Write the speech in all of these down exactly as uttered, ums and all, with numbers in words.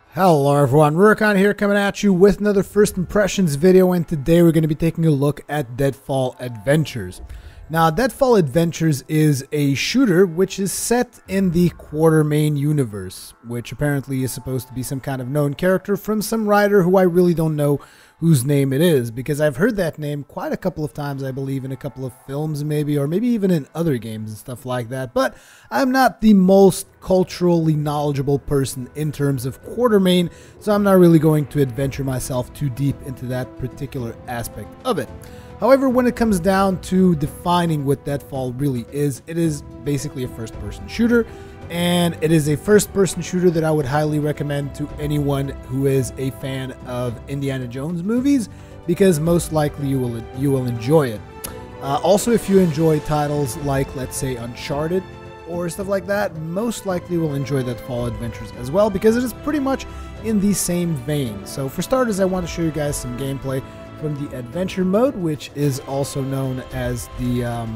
Hello everyone, Rurikhan here coming at you with another First Impressions video, and today we're going to be taking a look at Deadfall Adventures. Now, Deadfall Adventures is a shooter which is set in the Quatermain universe, which apparently is supposed to be some kind of known character from some writer who I really don't know whose name it is, because I've heard that name quite a couple of times, I believe, in a couple of films maybe, or maybe even in other games and stuff like that. But I'm not the most culturally knowledgeable person in terms of Quatermain, so I'm not really going to adventure myself too deep into that particular aspect of it. However, when it comes down to defining what Deadfall really is, it is basically a first-person shooter, and it is a first-person shooter that I would highly recommend to anyone who is a fan of Indiana Jones movies, because most likely you will you will enjoy it. Uh, also, if you enjoy titles like, let's say, Uncharted or stuff like that, most likely will enjoy Deadfall Adventures as well, because it is pretty much in the same vein. So for starters, I want to show you guys some gameplay from the adventure mode, which is also known as the um,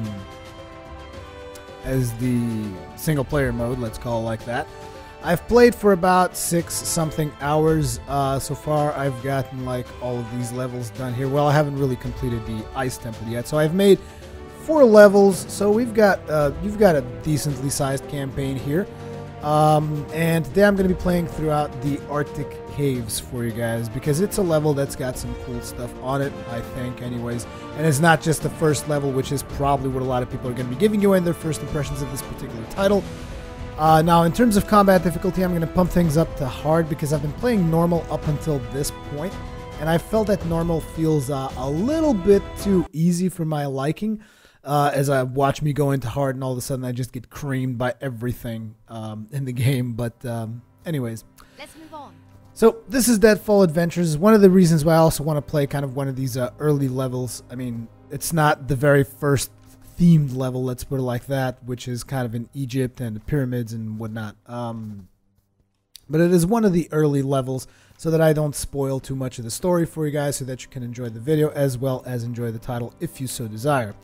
as the single player mode, let's call it like that. I've played for about six something hours uh, so far. I've gotten like all of these levels done here. Well, I haven't really completed the Ice Temple yet, so I've made four levels. So we've got uh, you've got a decently sized campaign here. Um, and today I'm going to be playing throughout the Arctic Caves for you guys, because it's a level that's got some cool stuff on it, I think, anyways. And it's not just the first level, which is probably what a lot of people are going to be giving you in their first impressions of this particular title. Uh, now, in terms of combat difficulty, I'm going to pump things up to hard, because I've been playing normal up until this point, and I felt that normal feels uh, a little bit too easy for my liking. Uh, as I watch me go into hard, and all of a sudden I just get creamed by everything um, in the game. But um, anyways, let's move on. So this is Deadfall Adventures. One of the reasons why I also want to play kind of one of these uh, early levels. I mean, it's not the very first themed level, let's put it like that, which is kind of in Egypt and the pyramids and whatnot. Um, but it is one of the early levels, so that I don't spoil too much of the story for you guys, so that you can enjoy the video as well as enjoy the title if you so desire.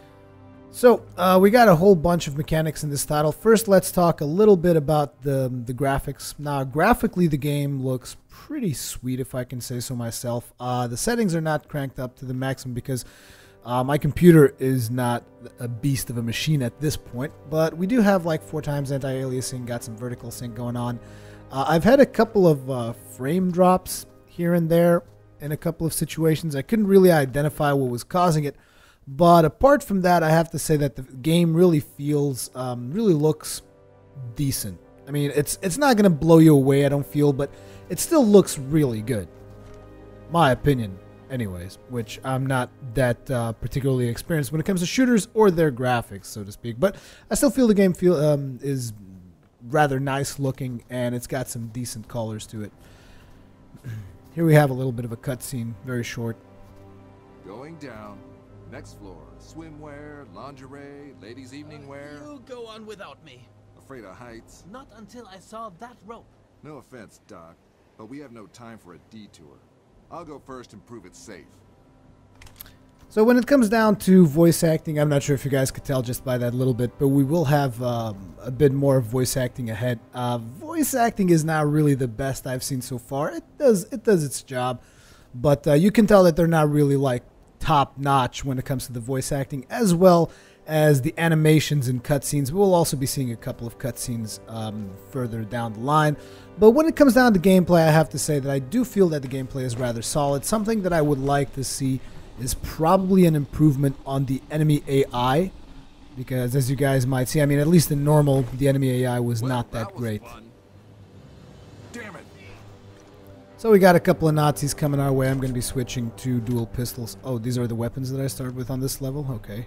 So, uh, we got a whole bunch of mechanics in this title. First, let's talk a little bit about the, the graphics. Now, graphically, the game looks pretty sweet, if I can say so myself. Uh, the settings are not cranked up to the maximum, because uh, my computer is not a beast of a machine at this point. But we do have like four times anti-aliasing, got some vertical sync going on. Uh, I've had a couple of uh, frame drops here and there in a couple of situations. I couldn't really identify what was causing it. But apart from that, I have to say that the game really feels, um, really looks decent. I mean, it's it's not going to blow you away, I don't feel, but it still looks really good. My opinion, anyways, which I'm not that uh, particularly experienced when it comes to shooters or their graphics, so to speak. But I still feel the game feel um, is rather nice looking, and it's got some decent colors to it. Here we have a little bit of a cutscene, very short. Going down. Next floor, swimwear, lingerie, ladies' evening wear. You go on without me. Afraid of heights? Not until I saw that rope. No offense, Doc, but we have no time for a detour. I'll go first and prove it's safe. So when it comes down to voice acting, I'm not sure if you guys could tell just by that little bit, but we will have um, a bit more voice acting ahead. Uh, voice acting is not really the best I've seen so far. It does it does its job, but uh, you can tell that they're not really like top notch when it comes to the voice acting, as well as the animations and cutscenes. We'll also be seeing a couple of cutscenes um, further down the line. But when it comes down to gameplay, I have to say that I do feel that the gameplay is rather solid. Something that I would like to see is probably an improvement on the enemy A I, because as you guys might see, I mean, at least in normal, the enemy A I was Well, not that, that was great. fun. Damn it! So we got a couple of Nazis coming our way. I'm going to be switching to dual pistols. Oh, these are the weapons that I start with on this level? Okay.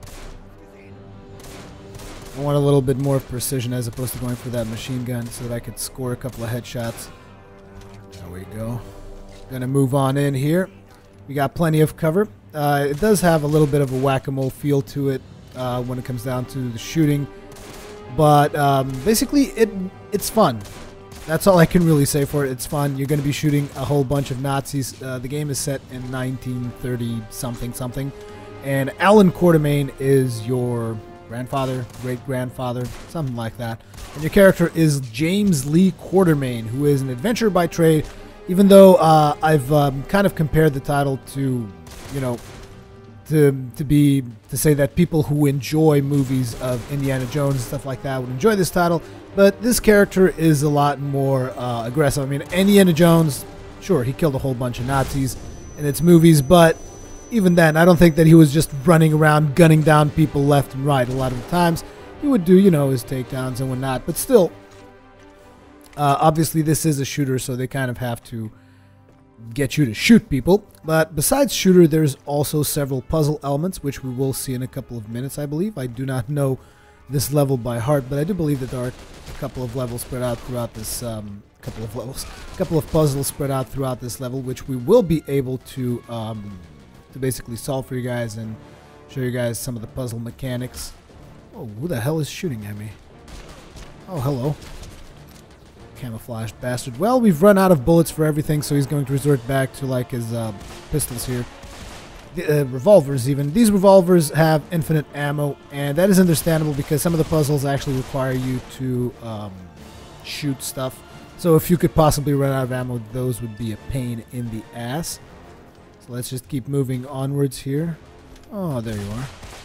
I want a little bit more precision as opposed to going for that machine gun, so that I could score a couple of headshots. There we go. Going to move on in here. We got plenty of cover. Uh, it does have a little bit of a whack-a-mole feel to it uh, when it comes down to the shooting. But um, basically, it it's fun. That's all I can really say for it. It's fun. You're going to be shooting a whole bunch of Nazis. Uh, the game is set in nineteen thirty something something. And Alan Quatermain is your grandfather, great-grandfather, something like that. And your character is James Lee Quartermain, who is an adventurer by trade. Even though uh, I've um, kind of compared the title to, you know, to to be to say that people who enjoy movies of Indiana Jones and stuff like that would enjoy this title, but this character is a lot more uh, aggressive. I mean, Indiana Jones, sure, he killed a whole bunch of Nazis in its movies, but even then, I don't think that he was just running around gunning down people left and right. A lot of the times, he would do, you know, his takedowns and whatnot, but still, uh, obviously this is a shooter, so they kind of have to get you to shoot people. But besides shooter, there's also several puzzle elements, which we will see in a couple of minutes, I believe. I do not know this level by heart, but I do believe that there are a couple of levels spread out throughout this, um, couple of levels, a couple of puzzles spread out throughout this level, which we will be able to, um, to basically solve for you guys and show you guys some of the puzzle mechanics. Oh, who the hell is shooting at me? Oh, hello. Camouflaged bastard. Well, we've run out of bullets for everything, so he's going to resort back to like his uh, pistols here. The, uh, revolvers even. These revolvers have infinite ammo, and that is understandable because some of the puzzles actually require you to um, shoot stuff. So if you could possibly run out of ammo, those would be a pain in the ass. So let's just keep moving onwards here. Oh, there you are.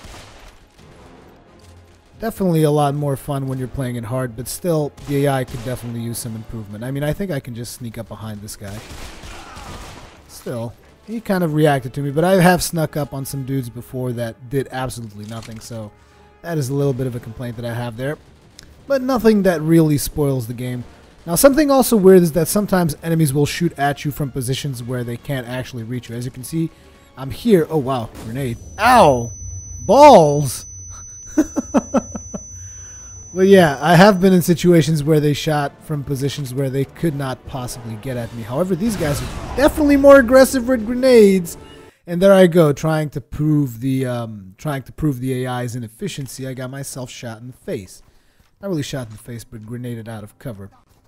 Definitely a lot more fun when you're playing it hard, but still, the A I could definitely use some improvement. I mean, I think I can just sneak up behind this guy. Still, he kind of reacted to me, but I have snuck up on some dudes before that did absolutely nothing, so that is a little bit of a complaint that I have there. But nothing that really spoils the game. Now, something also weird is that sometimes enemies will shoot at you from positions where they can't actually reach you. As you can see, I'm here. Oh, wow. Grenade. Ow! Balls! But yeah, I have been in situations where they shot from positions where they could not possibly get at me. However, these guys are definitely more aggressive with grenades. And there I go, trying to prove the um, trying to prove the A I's inefficiency. I got myself shot in the face. Not really shot in the face, but grenaded out of cover.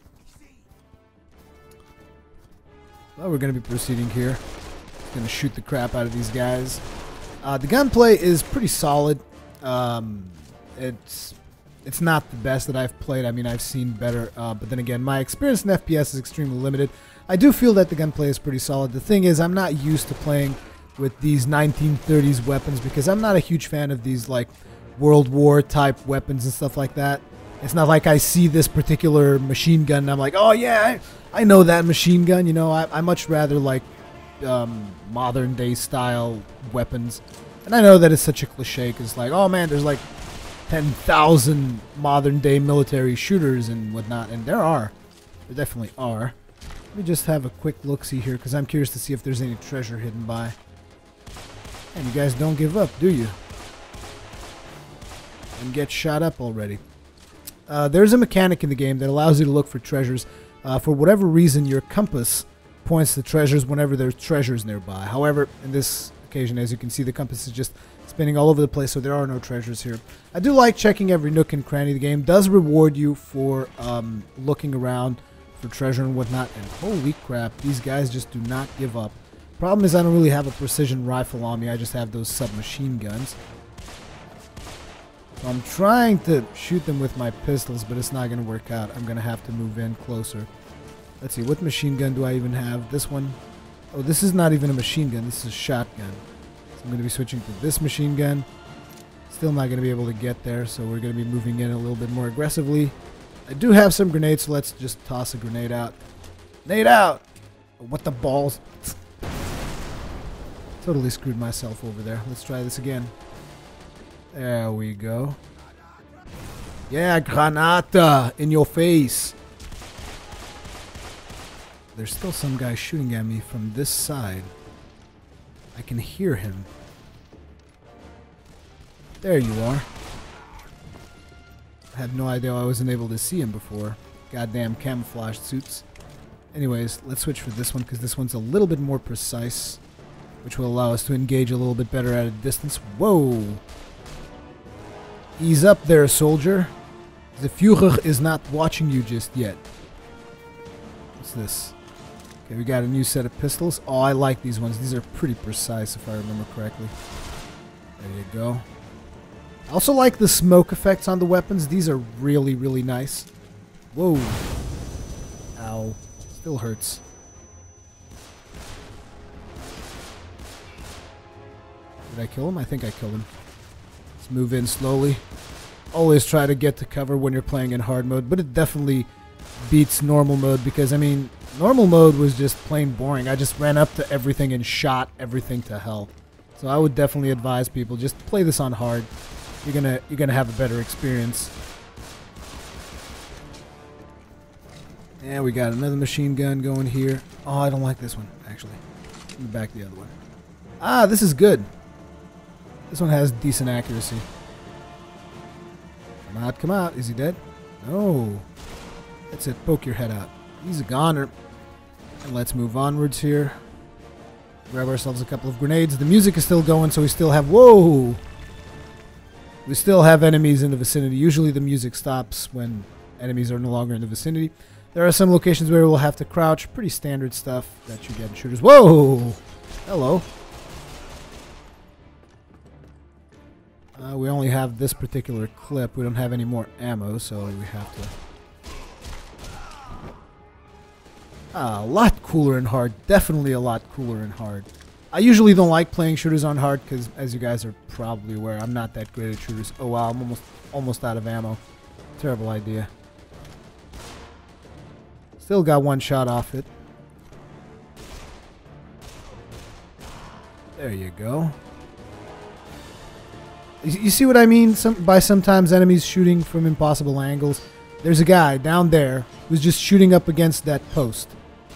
Well, we're going to be proceeding here. Going to shoot the crap out of these guys. Uh, the gunplay is pretty solid. Um, it's it's not the best that I've played. I mean, I've seen better, uh, but then again, my experience in F P S is extremely limited. I do feel that the gunplay is pretty solid. The thing is, I'm not used to playing with these nineteen thirties weapons because I'm not a huge fan of these like World War type weapons and stuff like that. It's not like I see this particular machine gun and I'm like, oh yeah, I, I know that machine gun. You know, I, I much rather like um, modern day style weapons. And I know that it's such a cliche because like, oh man, there's like ten thousand modern day military shooters and whatnot. And there are. There definitely are. Let me just have a quick look-see here because I'm curious to see if there's any treasure hidden by. And you guys don't give up, do you? And get shot up already. Uh, there's a mechanic in the game that allows you to look for treasures. Uh, for whatever reason, your compass points to treasures whenever there's treasures nearby. However, in this occasion, as you can see, the compass is just spinning all over the place, so there are no treasures here. I do like checking every nook and cranny. The game does reward you for um, looking around for treasure and whatnot. And holy crap, these guys just do not give up. Problem is I don't really have a precision rifle on me. I just have those submachine guns. So I'm trying to shoot them with my pistols, but it's not going to work out. I'm going to have to move in closer. Let's see, what machine gun do I even have? This one. Oh, this is not even a machine gun. This is a shotgun. So I'm going to be switching to this machine gun. Still not going to be able to get there, so we're going to be moving in a little bit more aggressively. I do have some grenades, so let's just toss a grenade out. Grenade out! Oh, what the balls? Totally screwed myself over there. Let's try this again. There we go. Yeah, granata in your face. There's still some guy shooting at me from this side. I can hear him. There you are. I had no idea I wasn't able to see him before. Goddamn camouflage suits. Anyways, let's switch for this one because this one's a little bit more precise, which will allow us to engage a little bit better at a distance. Whoa! Ease up there, soldier. The Führer is not watching you just yet. What's this? Okay, we got a new set of pistols. Oh, I like these ones. These are pretty precise, if I remember correctly. There you go. I also like the smoke effects on the weapons. These are really, really nice. Whoa. Ow. Still hurts. Did I kill him? I think I killed him. Let's move in slowly. Always try to get to cover when you're playing in hard mode, but it definitely beats normal mode because, I mean, normal mode was just plain boring. I just ran up to everything and shot everything to hell. So I would definitely advise people just play this on hard. You're gonna you're gonna have a better experience. And we got another machine gun going here. Oh, I don't like this one actually. Let me back the other one. Ah, this is good. This one has decent accuracy. Come out, come out. Is he dead? No. That's it. Poke your head out. He's a goner. And let's move onwards here. Grab ourselves a couple of grenades. The music is still going, so we still have... Whoa! We still have enemies in the vicinity. Usually the music stops when enemies are no longer in the vicinity. There are some locations where we'll have to crouch. Pretty standard stuff that you get in shooters. Whoa! Hello. Uh, we only have this particular clip. We don't have any more ammo, so we have to... Ah, a lot cooler and hard. Definitely a lot cooler and hard. I usually don't like playing shooters on hard because, as you guys are probably aware, I'm not that great at shooters. Oh wow, I'm almost almost out of ammo. Terrible idea. Still got one shot off it. There you go. You, you see what I mean? Some, by sometimes enemies shooting from impossible angles. There's a guy down there who's just shooting up against that post.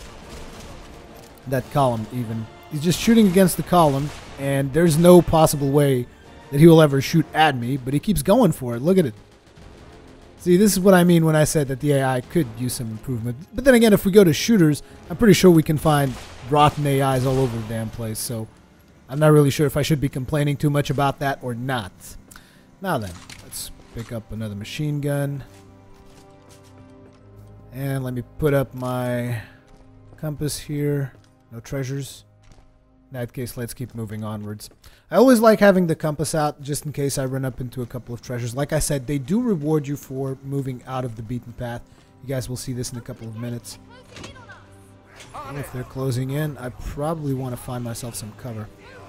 That column, even. He's just shooting against the column, and there's no possible way that he will ever shoot at me, but he keeps going for it. Look at it. See, this is what I mean when I said that the A I could use some improvement. But then again, if we go to shooters, I'm pretty sure we can find rotten A Is all over the damn place, so I'm not really sure if I should be complaining too much about that or not. Now then, let's pick up another machine gun. And let me put up my compass here. No treasures. In that case, let's keep moving onwards. I always like having the compass out just in case I run up into a couple of treasures. Like I said, they do reward you for moving out of the beaten path. You guys will see this in a couple of minutes. And if they're closing in, I probably want to find myself some cover.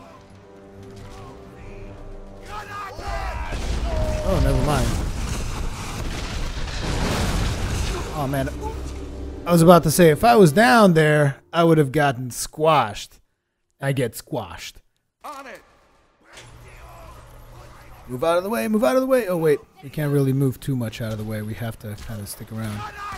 Oh, never mind. Oh, man. I was about to say, if I was down there, I would have gotten squashed. I get squashed. On it. Move out of the way, move out of the way. Oh, wait. We can't really move too much out of the way. We have to kind of stick around.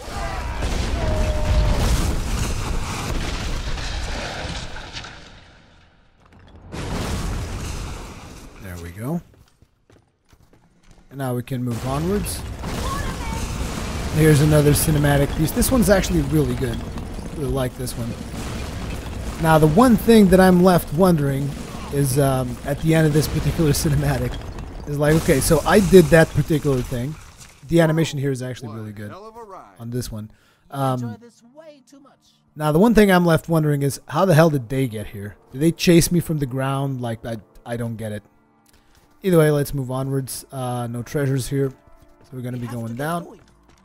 There we go. And now we can move onwards. Here's another cinematic piece. This one's actually really good. I really like this one. Now, the one thing that I'm left wondering is, um, at the end of this particular cinematic, is like, okay, so I did that particular thing. The animation here is actually really good on this one. Um, now, the one thing I'm left wondering is, how the hell did they get here? Did they chase me from the ground? Like, I, I don't get it. Either way, let's move onwards. Uh, no treasures here, so we're going to be going down.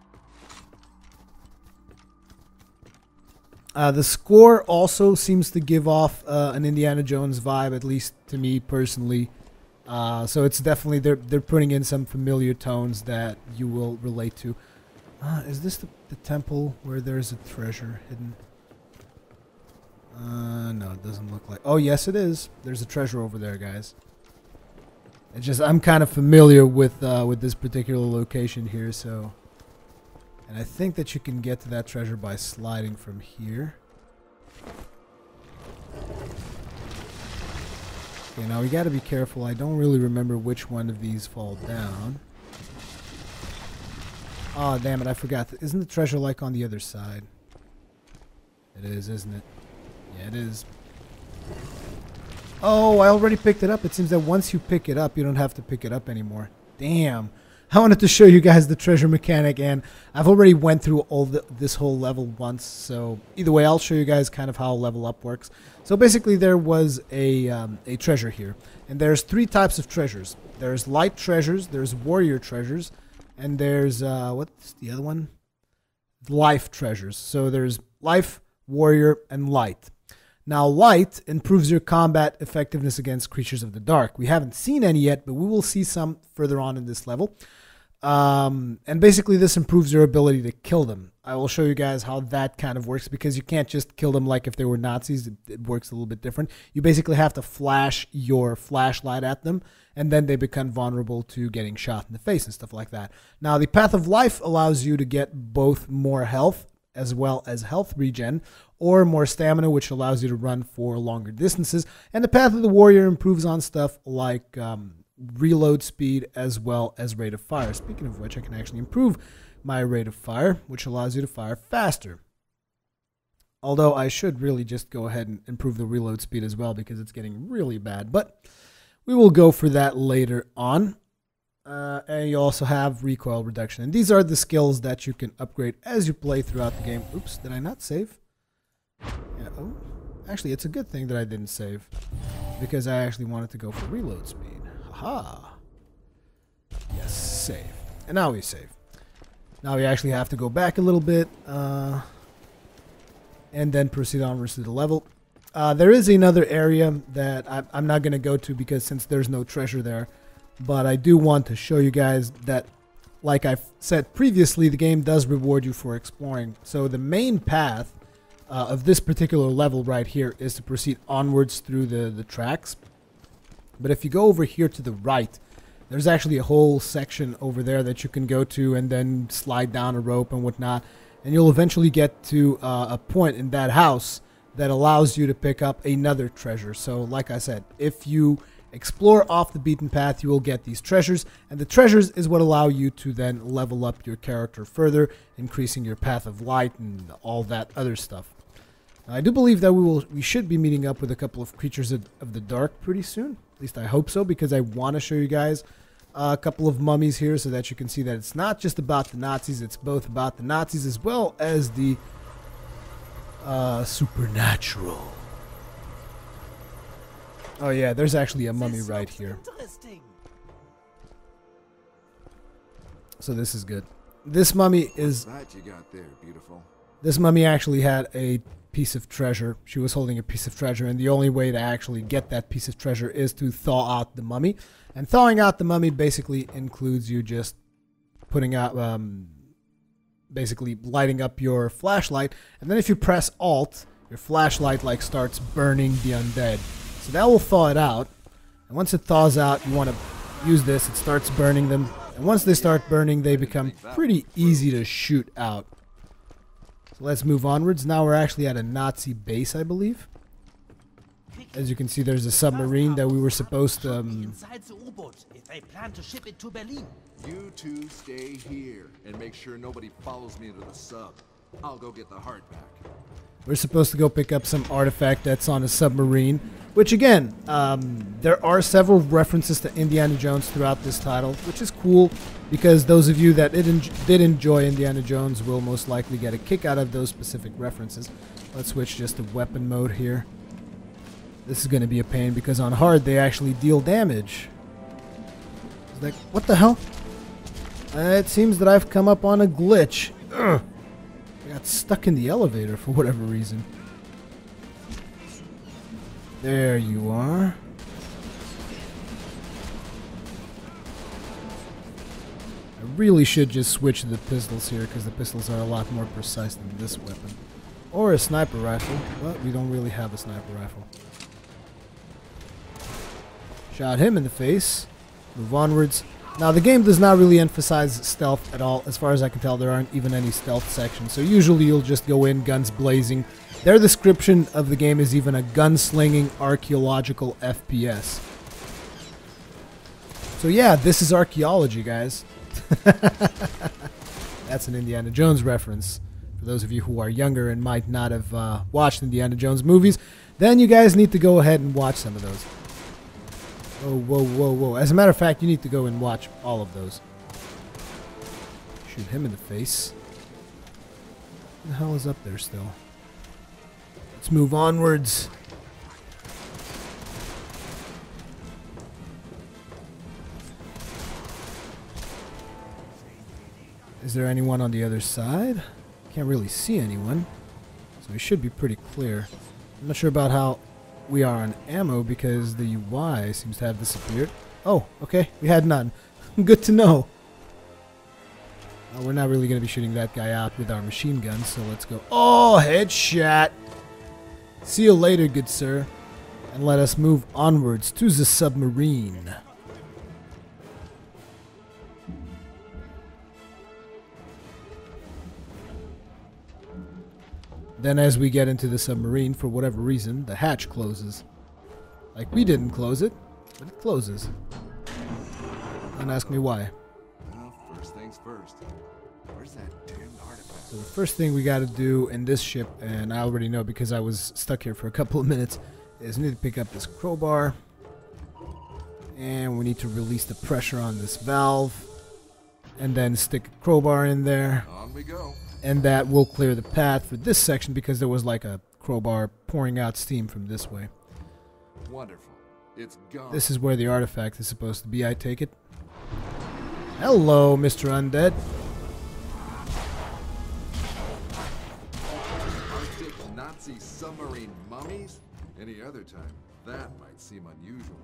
Uh, the score also seems to give off uh, an Indiana Jones vibe, at least to me personally. Uh, so it's definitely, they're, they're putting in some familiar tones that you will relate to. Uh, is this the, the temple where there's a treasure hidden? Uh, no, it doesn't look like... Oh, yes, it is. There's a treasure over there, guys. It's just, I'm kind of familiar with, uh, with this particular location here, so... And I think that you can get to that treasure by sliding from here. Okay, now we gotta be careful. I don't really remember which one of these fall down. Oh, damn it, I forgot. Isn't the treasure like on the other side? It is, isn't it? Yeah, it is. Oh, I already picked it up. It seems that once you pick it up, you don't have to pick it up anymore. Damn. I wanted to show you guys the treasure mechanic, and I've already went through all the, this whole level once, so either way, I'll show you guys kind of how level up works. So basically, there was a, um, a treasure here, and there's three types of treasures. There's light treasures, there's warrior treasures, and there's, uh, what's the other one? Life treasures. So there's life, warrior, and light. Now, light improves your combat effectiveness against creatures of the dark. We haven't seen any yet, but we will see some further on in this level. Um, and basically, this improves your ability to kill them. I will show you guys how that kind of works, because you can't just kill them like if they were Nazis. It, it works a little bit different. You basically have to flash your flashlight at them, and then they become vulnerable to getting shot in the face and stuff like that. Now, the Path of Life allows you to get both more health as well as health regen, or more stamina, which allows you to run for longer distances. And the Path of the Warrior improves on stuff like um, reload speed as well as rate of fire. Speaking of which, I can actually improve my rate of fire, which allows you to fire faster. Although I should really just go ahead and improve the reload speed as well, because it's getting really bad. But we will go for that later on. Uh, and you also have recoil reduction. And these are the skills that you can upgrade as you play throughout the game. Oops, did I not save? Yeah, oh, actually, it's a good thing that I didn't save, because I actually wanted to go for reload speed. Haha. Yes, save. And now we save. Now we actually have to go back a little bit, uh, and then proceed onwards to the level. Uh, there is another area that I, I'm not going to go to, because since there's no treasure there, but I do want to show you guys that, like I've said previously, the game does reward you for exploring. So the main path uh, of this particular level right here is to proceed onwards through the, the tracks. But if you go over here to the right, there's actually a whole section over there that you can go to and then slide down a rope and whatnot. And you'll eventually get to uh, a point in that house that allows you to pick up another treasure. So like I said, if you explore off the beaten path, you will get these treasures, and the treasures is what allow you to then level up your character further, increasing your path of light and all that other stuff. Now, I do believe that we will we should be meeting up with a couple of creatures of, of the dark pretty soon. At least I hope so, because I want to show you guys uh, a couple of mummies here so that you can see that it's not just about the Nazis, it's both about the Nazis as well as the uh, supernatural. Oh yeah, there's actually a mummy right here. So this is good. This mummy is... That you got there, beautiful. This mummy actually had a piece of treasure. She was holding a piece of treasure, and the only way to actually get that piece of treasure is to thaw out the mummy. And thawing out the mummy basically includes you just putting out... Um, basically lighting up your flashlight, and then if you press Alt, your flashlight like starts burning the undead. So that will thaw it out, and once it thaws out, you want to use this. It starts burning them, and once they start burning, they become pretty easy to shoot out. So let's move onwards. Now we're actually at a Nazi base, I believe. As you can see, there's a submarine that we were supposed to... Um, You two stay here and make sure nobody follows me to the sub. I'll go get the heart back. We're supposed to go pick up some artifact that's on a submarine, which again, um, there are several references to Indiana Jones throughout this title, which is cool, because those of you that did, en did enjoy Indiana Jones will most likely get a kick out of those specific references. Let's switch just to weapon mode here. This is going to be a pain, because on hard they actually deal damage. It's like, what the hell? Uh, it seems that I've come up on a glitch. Ugh. I got stuck in the elevator for whatever reason. There you are. I really should just switch to the pistols here, because the pistols are a lot more precise than this weapon. Or a sniper rifle, but we don't really have a sniper rifle. Shot him in the face. Move onwards. Now, the game does not really emphasize stealth at all. As far as I can tell, there aren't even any stealth sections. So usually you'll just go in, guns blazing. Their description of the game is even a gunslinging archaeological F P S. So yeah, this is archaeology, guys. That's an Indiana Jones reference. For those of you who are younger and might not have uh, watched Indiana Jones movies, then you guys need to go ahead and watch some of those. Oh, whoa, whoa, whoa. As a matter of fact, you need to go and watch all of those. Shoot him in the face. What the hell is up there still? Let's move onwards. Is there anyone on the other side? Can't really see anyone. So we should be pretty clear. I'm not sure about how we are on ammo because the U I seems to have disappeared. Oh, okay. We had none. Good to know. Uh, we're not really going to be shooting that guy out with our machine gun, so let's go. Oh, headshot. See you later, good sir. And let us move onwards to the submarine. Then as we get into the submarine, for whatever reason, the hatch closes. Like, we didn't close it, but it closes. Don't ask me why. Well, first things first. Where's that damn artifact? So the first thing we got to do in this ship, and I already know because I was stuck here for a couple of minutes, is we need to pick up this crowbar. And we need to release the pressure on this valve. And then stick a crowbar in there. On we go. And that will clear the path for this section because there was like a crowbar pouring out steam from this way. Wonderful. It's gone. This is where the artifact is supposed to be, I take it. Hello, Mister Undead. Arctic Nazi submarine mummies? Any other time, that might seem unusual.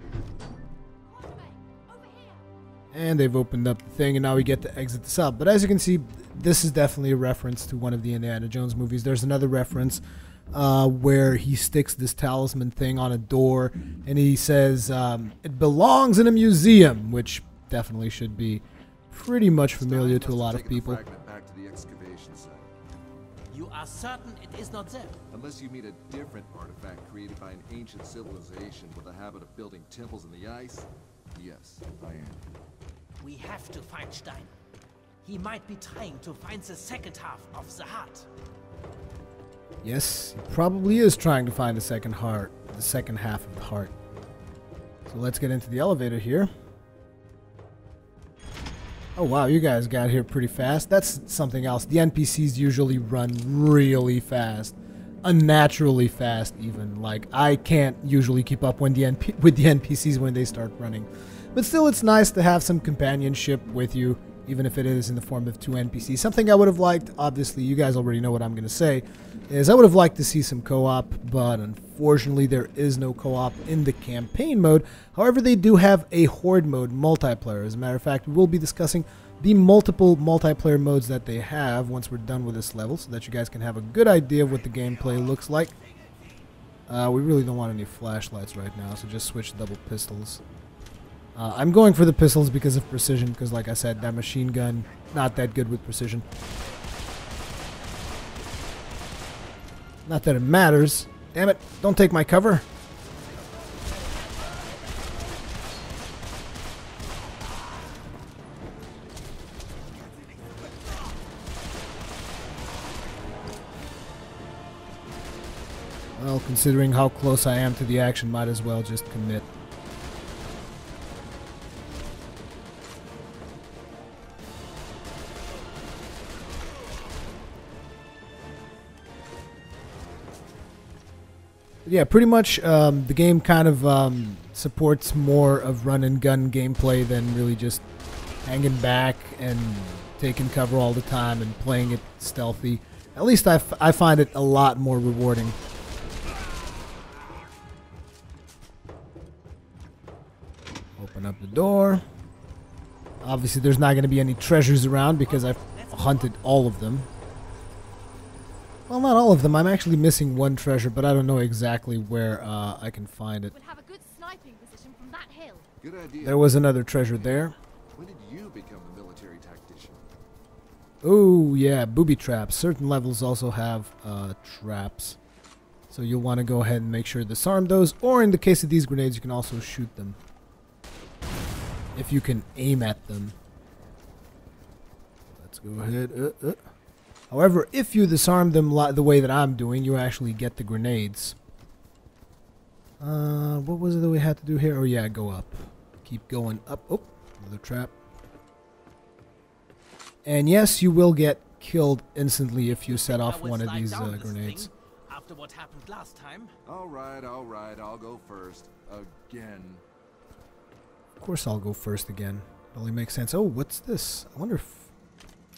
And they've opened up the thing, and now we get to exit this out. But as you can see, this is definitely a reference to one of the Indiana Jones movies. There's another reference uh, where he sticks this talisman thing on a door, and he says, um, it belongs in a museum, which definitely should be pretty much familiar to a lot of people. Back to the excavation site. You are certain it is not there? Unless you meet a different artifact created by an ancient civilization with a habit of building temples in the ice, yes, I am. We have to find Stein. He might be trying to find the second half of the heart. Yes, he probably is trying to find the second heart, the second half of the heart. So let's get into the elevator here. Oh wow, you guys got here pretty fast. That's something else. The N P Cs usually run really fast. Unnaturally fast even. Like, I can't usually keep up when the N P with the N P Cs when they start running. But still, it's nice to have some companionship with you, even if it is in the form of two N P Cs. Something I would have liked, obviously, you guys already know what I'm going to say, is I would have liked to see some co-op, but unfortunately there is no co-op in the campaign mode. However, they do have a Horde mode multiplayer. As a matter of fact, we will be discussing the multiple multiplayer modes that they have once we're done with this level, so that you guys can have a good idea of what the gameplay looks like. Uh, we really don't want any flashlights right now, so just switch double pistols. Uh, I'm going for the pistols because of precision, because like I said, that machine gun, not that good with precision. Not that it matters. Damn it, don't take my cover. Well, considering how close I am to the action, might as well just commit. Yeah, pretty much um, the game kind of um, supports more of run and gun gameplay than really just hanging back and taking cover all the time and playing it stealthy. At least I, f I find it a lot more rewarding. Open up the door. Obviously there's not going to be any treasures around because I've hunted all of them. Well, not all of them. I'm actually missing one treasure, but I don't know exactly where uh, I can find it. We'll have a good sniping position from that hill. Good idea. There was another treasure there. When did you become a military tactician? Oh, yeah, booby traps. Certain levels also have uh, traps. So you'll want to go ahead and make sure to disarm those, or in the case of these grenades, you can also shoot them. If you can aim at them. Let's go ahead. Uh, uh. However, if you disarm them li the way that I'm doing, you actually get the grenades. Uh, what was it that we had to do here? Oh yeah, go up. Keep going up. Oh, another trap. And yes, you will get killed instantly if you set off one of these uh, grenades. After what happened last time. All right, all right, I'll go first. Again. Of course I'll go first again. It only makes sense. Oh, what's this? I wonder if...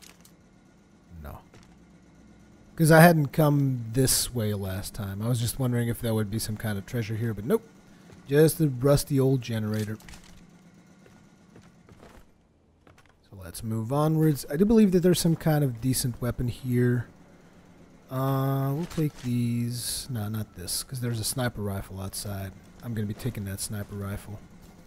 Because I hadn't come this way last time. I was just wondering if there would be some kind of treasure here, but nope. Just a rusty old generator. So let's move onwards. I do believe that there's some kind of decent weapon here. Uh, we'll take these. No, not this, because there's a sniper rifle outside. I'm going to be taking that sniper rifle.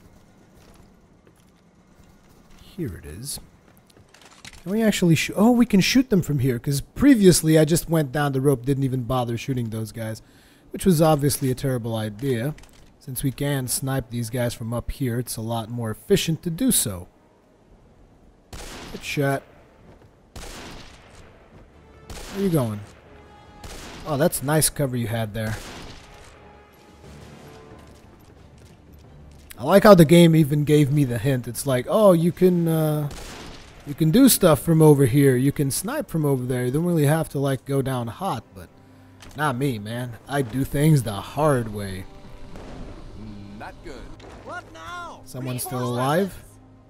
Here it is. Can we actually shoot? Oh, we can shoot them from here, because previously I just went down the rope, didn't even bother shooting those guys, which was obviously a terrible idea. Since we can snipe these guys from up here, it's a lot more efficient to do so. Good shot. Where are you going? Oh, that's nice cover you had there. I like how the game even gave me the hint. It's like, oh, you can uh, you can do stuff from over here. You can snipe from over there. You don't really have to like go down hot, but not me, man. I do things the hard way. Not good. What now? Someone still alive?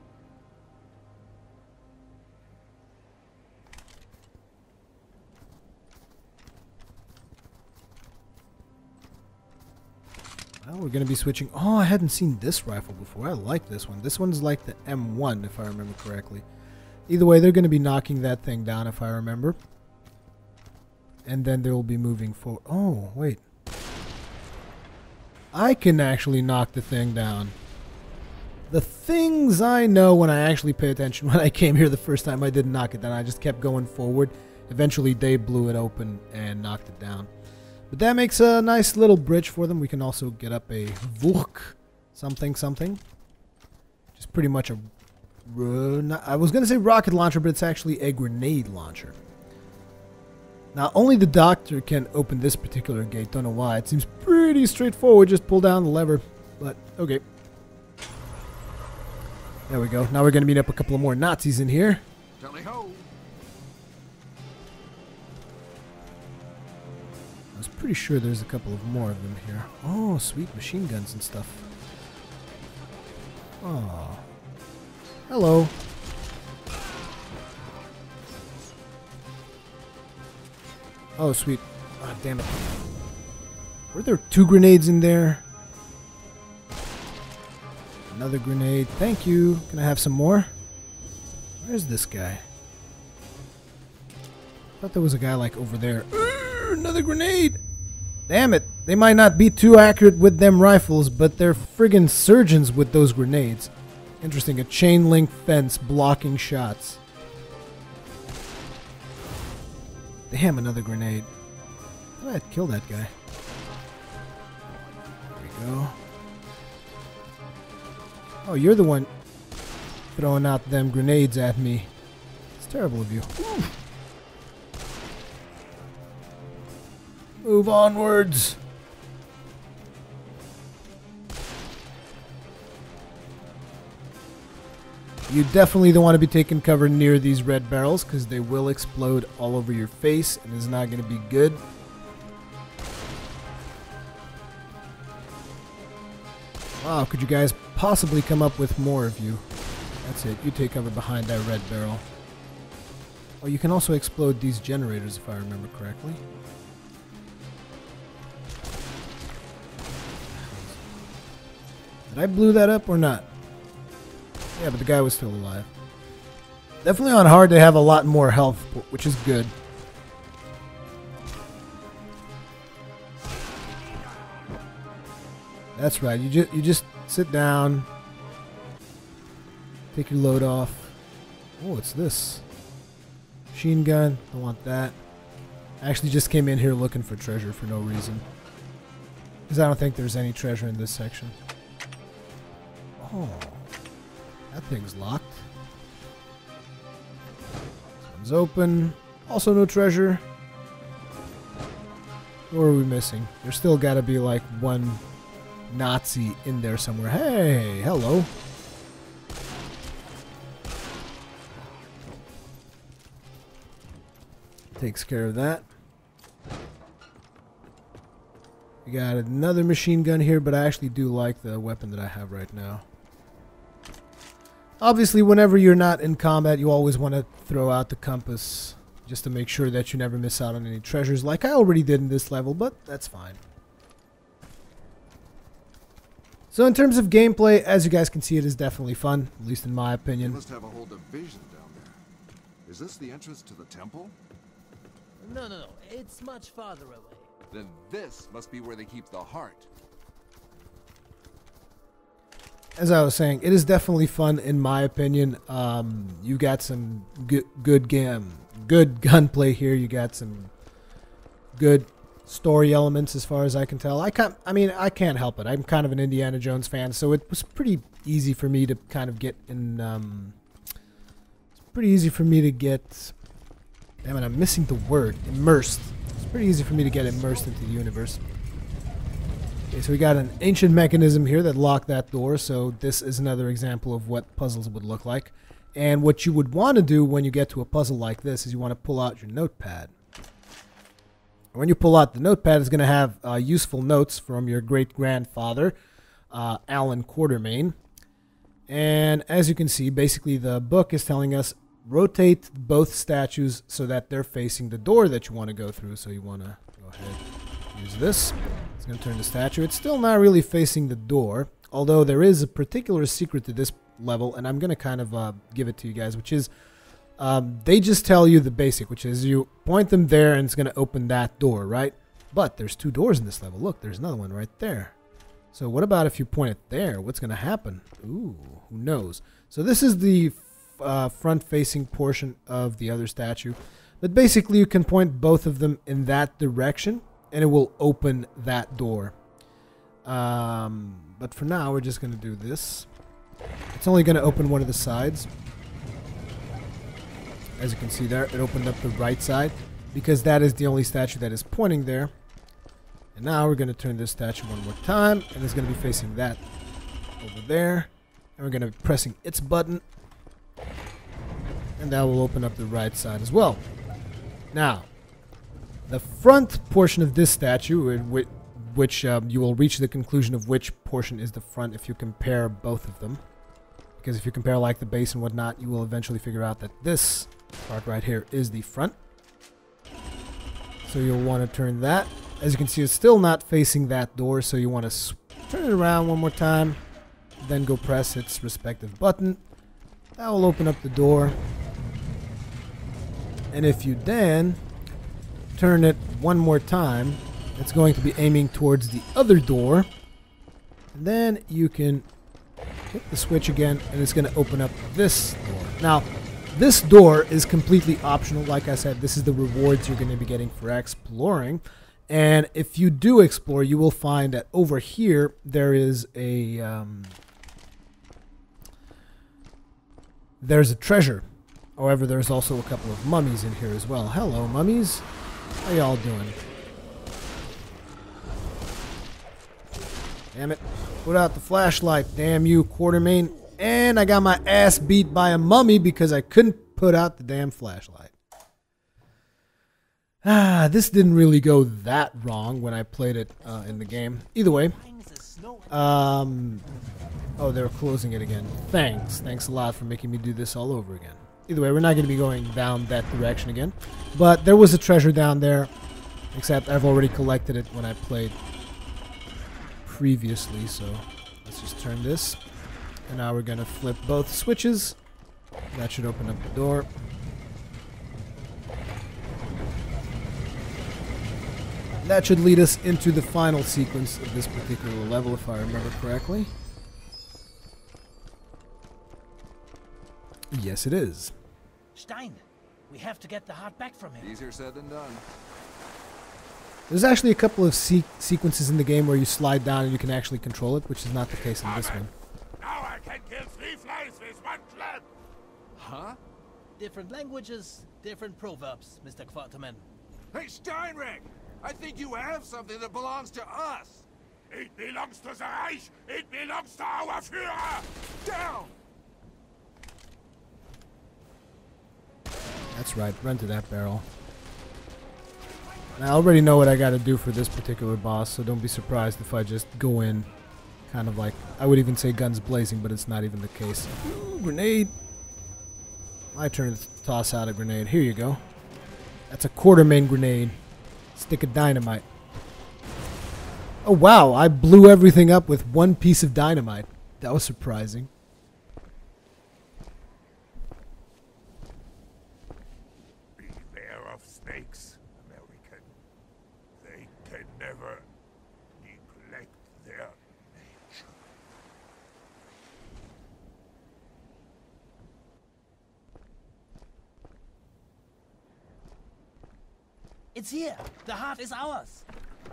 Well, we're going to be switching. Oh, I hadn't seen this rifle before. I like this one. This one's like the M one, if I remember correctly. Either way, they're going to be knocking that thing down, if I remember. And then they'll be moving forward. Oh, wait. I can actually knock the thing down. The things I know when I actually pay attention. When I came here the first time, I didn't knock it down. I just kept going forward. Eventually, they blew it open and knocked it down. But that makes a nice little bridge for them. We can also get up a Vuk something something. Just pretty much a... Uh, I was going to say rocket launcher, but it's actually a grenade launcher. Now, only the doctor can open this particular gate. Don't know why. It seems pretty straightforward. Just pull down the lever. But, okay. There we go. Now we're going to meet up a couple of more Nazis in here. Tally-ho! I was pretty sure there's a couple of more of them here. Oh, sweet machine guns and stuff. Oh. Hello. Oh, sweet. Ah, damn it. Were there two grenades in there? Another grenade. Thank you. Can I have some more? Where's this guy? I thought there was a guy like over there. Urgh, another grenade! Damn it. They might not be too accurate with them rifles, but they're friggin' surgeons with those grenades. Interesting. A chain link fence blocking shots. Damn, another grenade. How did I kill that guy? There we go. Oh, you're the one throwing out them grenades at me. It's terrible of you. Ooh. Move onwards. You definitely don't want to be taking cover near these red barrels because they will explode all over your face and it's not going to be good. Wow, could you guys possibly come up with more of you? That's it. You take cover behind that red barrel. Oh, you can also explode these generators if I remember correctly. Did I blew that up or not? Yeah, but the guy was still alive. Definitely on hard they have a lot more health, which is good. That's right. You just you just sit down, take your load off. Oh, what's this? Machine gun. Don't want that. I actually just came in here looking for treasure for no reason, because I don't think there's any treasure in this section. Oh. That thing's locked. This one's open. Also no treasure. What are we missing? There's still got to be like one Nazi in there somewhere. Hey, hello. Takes care of that. We got another machine gun here, but I actually do like the weapon that I have right now. Obviously, whenever you're not in combat, you always want to throw out the compass just to make sure that you never miss out on any treasures like I already did in this level, but that's fine. So in terms of gameplay, as you guys can see, it is definitely fun, at least in my You opinion. must have a whole division down there. Is this the entrance to the temple? No, no, no. It's much farther away. Then this must be where they keep the heart. As I was saying, it is definitely fun in my opinion. Um, you got some good, good game, good gunplay here. You got some good story elements, as far as I can tell. I can't. I mean, I can't help it. I'm kind of an Indiana Jones fan, so it was pretty easy for me to kind of get in. Um, it's pretty easy for me to get. Damn it! I'm missing the word. Immersed. It's pretty easy for me to get immersed into the universe. Okay, so we got an ancient mechanism here that locked that door, so this is another example of what puzzles would look like. And what you would want to do when you get to a puzzle like this is you want to pull out your notepad. When you pull out the notepad, it's going to have uh, useful notes from your great-grandfather, uh, Alan Quatermain. And as you can see, basically the book is telling us rotate both statues so that they're facing the door that you want to go through. So you want to go ahead and use this. It's going to turn the statue. It's still not really facing the door, although there is a particular secret to this level, and I'm going to kind of uh, give it to you guys, which is um, they just tell you the basic, which is you point them there and it's going to open that door, right? But there's two doors in this level. Look, there's another one right there. So what about if you point it there? What's going to happen? Ooh, who knows? So this is the uh, front-facing portion of the other statue. But basically you can point both of them in that direction and it will open that door. Um, but for now, we're just going to do this. It's only going to open one of the sides. As you can see there, it opened up the right side because that is the only statue that is pointing there. And now we're going to turn this statue one more time, and it's going to be facing that over there. And we're going to be pressing its button, and that will open up the right side as well. Now, the front portion of this statue, which, which um, you will reach the conclusion of which portion is the front if you compare both of them. Because if you compare like the base and whatnot, you will eventually figure out that this part right here is the front. So you'll want to turn that. As you can see, it's still not facing that door, so you want to turn it around one more time, then go press its respective button. That will open up the door. And if you then turn it one more time, it's going to be aiming towards the other door. And then you can hit the switch again, and it's going to open up this door. Now, this door is completely optional. Like I said, this is the rewards you're going to be getting for exploring. And if you do explore, you will find that over here there is a um, there's a treasure. However, there's also a couple of mummies in here as well. Hello, mummies. How y'all doing? Damn it. Put out the flashlight. Damn you, Quatermain. And I got my ass beat by a mummy because I couldn't put out the damn flashlight. Ah, this didn't really go that wrong when I played it uh, in the game. Either way. Um, oh, they're closing it again. Thanks. Thanks a lot for making me do this all over again. Either way, we're not going to be going down that direction again. But there was a treasure down there. Except I've already collected it when I played previously. So let's just turn this. And now we're going to flip both switches. That should open up the door. That should lead us into the final sequence of this particular level, if I remember correctly. Yes, it is. Stein, we have to get the heart back from him. Easier said than done. There's actually a couple of se sequences in the game where you slide down and you can actually control it, which is not the case in this one. Now I can kill three flies with one club. Huh? Different languages, different proverbs, Mister Quatermain. Hey, Steinreck! I think you have something that belongs to us! It belongs to the Reich! It belongs to our Führer! Down! That's right, run to that barrel. Now, I already know what I gotta do for this particular boss, so don't be surprised if I just go in kind of like, I would even say guns blazing, but it's not even the case. Ooh, grenade! My turn to toss out a grenade. Here you go. That's a quarter main grenade. Stick of dynamite. Oh wow, I blew everything up with one piece of dynamite. That was surprising. Beware of snakes, American. They can never neglect their nature. It's here. The heart is ours.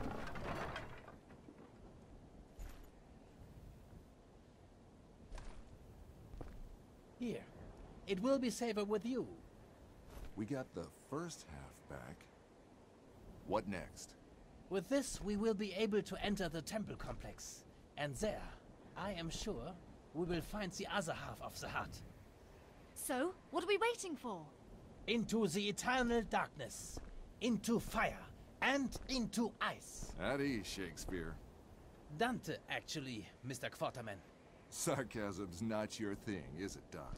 Here. It will be safer with you. We got the first half back. What next? With this, we will be able to enter the temple complex. And there, I am sure, we will find the other half of the heart. So, what are we waiting for? Into the eternal darkness. Into fire. And into ice. At ease, Shakespeare. Dante, actually, Mister Quaterman. Sarcasm's not your thing, is it, Doc?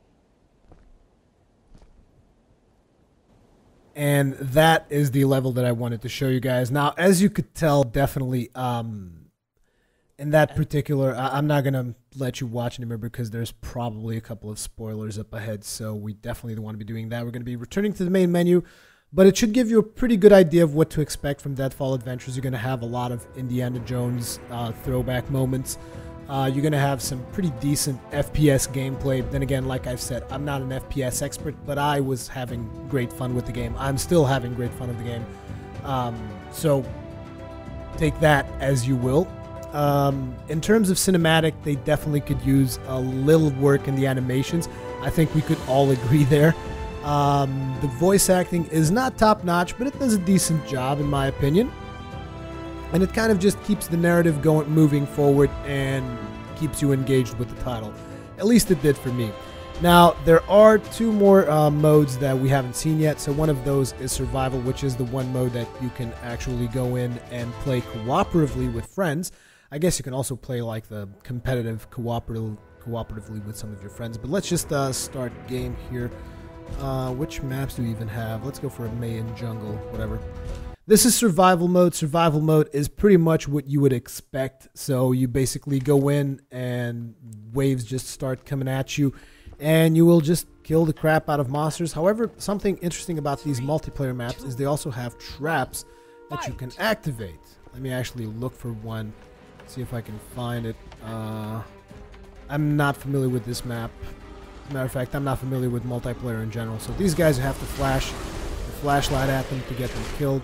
And that is the level that I wanted to show you guys. Now, as you could tell, definitely, um, in that particular, I I'm not going to let you watch anymore because there's probably a couple of spoilers up ahead, so we definitely don't want to be doing that. We're going to be returning to the main menu, but it should give you a pretty good idea of what to expect from Deadfall Adventures. You're going to have a lot of Indiana Jones uh, throwback moments. Uh, you're going to have some pretty decent F P S gameplay. Then again, like I've said, I'm not an F P S expert, but I was having great fun with the game. I'm still having great fun with the game. Um, so take that as you will. Um, in terms of cinematic, they definitely could use a little work in the animations. I think we could all agree there. Um, the voice acting is not top-notch, but it does a decent job in my opinion. And it kind of just keeps the narrative going, moving forward, and keeps you engaged with the title. At least it did for me. Now, there are two more uh, modes that we haven't seen yet. So one of those is Survival, which is the one mode that you can actually go in and play cooperatively with friends. I guess you can also play like the competitive cooperative, cooperatively with some of your friends. But let's just uh, start game here. Uh, which maps do we even have? Let's go for a Mayan jungle, whatever. This is survival mode. Survival mode is pretty much what you would expect. So you basically go in and waves just start coming at you and you will just kill the crap out of monsters. However, something interesting about these multiplayer maps is they also have traps that you can activate. Let me actually look for one, see if I can find it. Uh, I'm not familiar with this map. As a matter of fact, I'm not familiar with multiplayer in general. So these guys have to flash the flashlight at them to get them killed,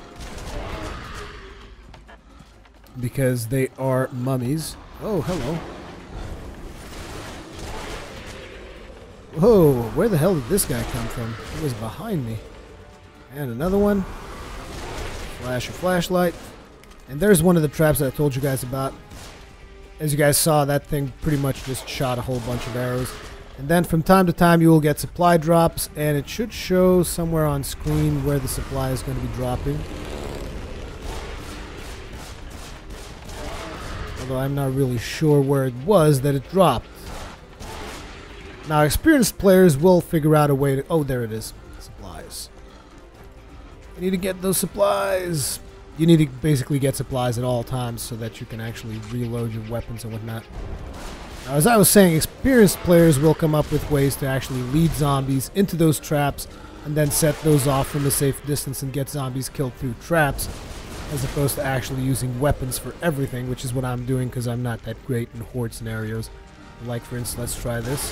because they are mummies. Oh, hello. Whoa, where the hell did this guy come from? He was behind me. And another one. Flash a flashlight. And there's one of the traps that I told you guys about. As you guys saw, that thing pretty much just shot a whole bunch of arrows. And then from time to time you will get supply drops, and it should show somewhere on screen where the supply is going to be dropping. Although I'm not really sure where it was that it dropped. Now, experienced players will figure out a way to... Oh, there it is. Supplies. You need to get those supplies. You need to basically get supplies at all times so that you can actually reload your weapons and whatnot. Now, as I was saying, experienced players will come up with ways to actually lead zombies into those traps and then set those off from a safe distance and get zombies killed through traps, as opposed to actually using weapons for everything, which is what I'm doing because I'm not that great in horde scenarios. Like, for instance, let's try this.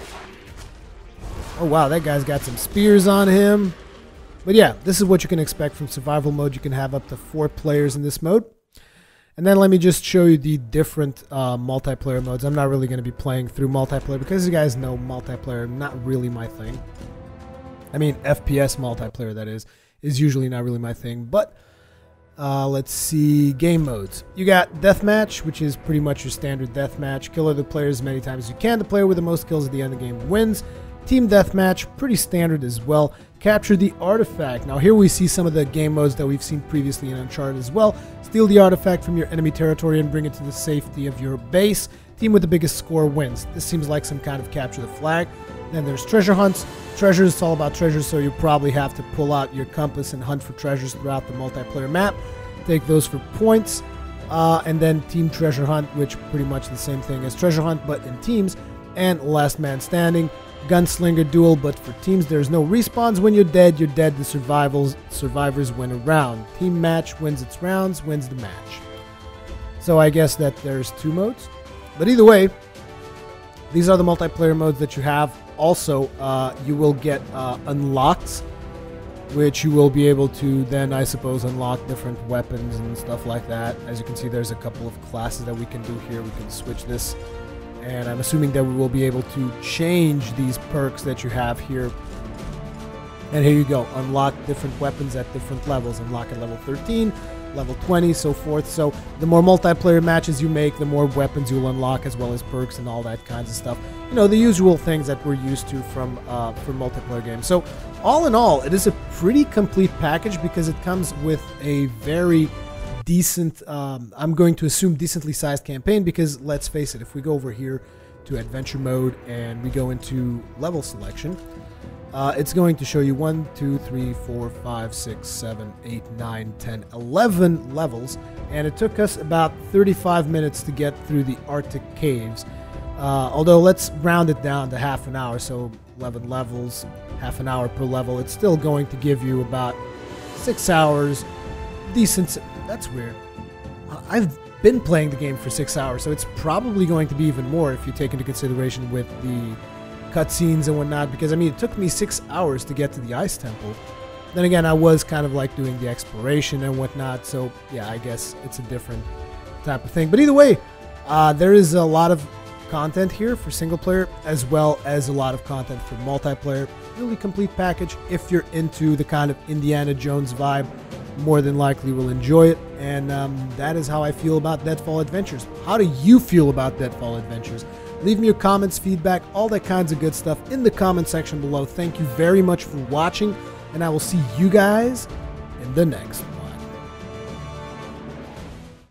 Oh wow, that guy's got some spears on him. But yeah, this is what you can expect from survival mode. You can have up to four players in this mode. And then let me just show you the different uh, multiplayer modes. I'm not really going to be playing through multiplayer because you guys know multiplayer, not really my thing. I mean, F P S multiplayer, that is, is usually not really my thing. But uh, let's see, game modes. You got Deathmatch, which is pretty much your standard deathmatch. Kill other players as many times as you can. The player with the most kills at the end of the game wins. Team Deathmatch, pretty standard as well. Capture the artifact. Now here we see some of the game modes that we've seen previously in Uncharted as well. Steal the artifact from your enemy territory and bring it to the safety of your base. Team with the biggest score wins. This seems like some kind of capture the flag. Then there's treasure hunts. Treasures, it's all about treasures, so you probably have to pull out your compass and hunt for treasures throughout the multiplayer map. Take those for points. Uh, and then team treasure hunt, which pretty much the same thing as treasure hunt, but in teams. And last man standing. Gunslinger duel, but for teams there's no respawns. When you're dead, you're dead. The survivals, survivors win a round. Team match wins its rounds, wins the match. So I guess that there's two modes. But either way, these are the multiplayer modes that you have. Also, uh, you will get uh, unlocks, which you will be able to then, I suppose, unlock different weapons and stuff like that. As you can see, there's a couple of classes that we can do here. We can switch this. And I'm assuming that we will be able to change these perks that you have here. And here you go. Unlock different weapons at different levels. Unlock at level thirteen, level twenty, so forth. So the more multiplayer matches you make, the more weapons you'll unlock, as well as perks and all that kinds of stuff. You know, the usual things that we're used to from, uh, from multiplayer games. So all in all, it is a pretty complete package because it comes with a very decent, um, I'm going to assume decently sized campaign, because let's face it, if we go over here to adventure mode and we go into level selection, uh, it's going to show you one, two, three, four, five, six, seven, eight, nine, ten, eleven levels, and it took us about thirty-five minutes to get through the Arctic caves. Uh, although let's round it down to half an hour, so eleven levels, half an hour per level. It's still going to give you about six hours. Decent. That's weird. I've been playing the game for six hours, so it's probably going to be even more if you take into consideration with the cutscenes and whatnot, because, I mean, it took me six hours to get to the Ice Temple. Then again, I was kind of like doing the exploration and whatnot, so yeah, I guess it's a different type of thing. But either way, uh, there is a lot of content here for single player, as well as a lot of content for multiplayer. Really complete package. If you're into the kind of Indiana Jones vibe, more than likely will enjoy it. And um, that is how I feel about Deadfall Adventures. How do you feel about Deadfall Adventures? Leave me your comments, feedback, all that kinds of good stuff in the comment section below. Thank you very much for watching, and I will see you guys in the next one.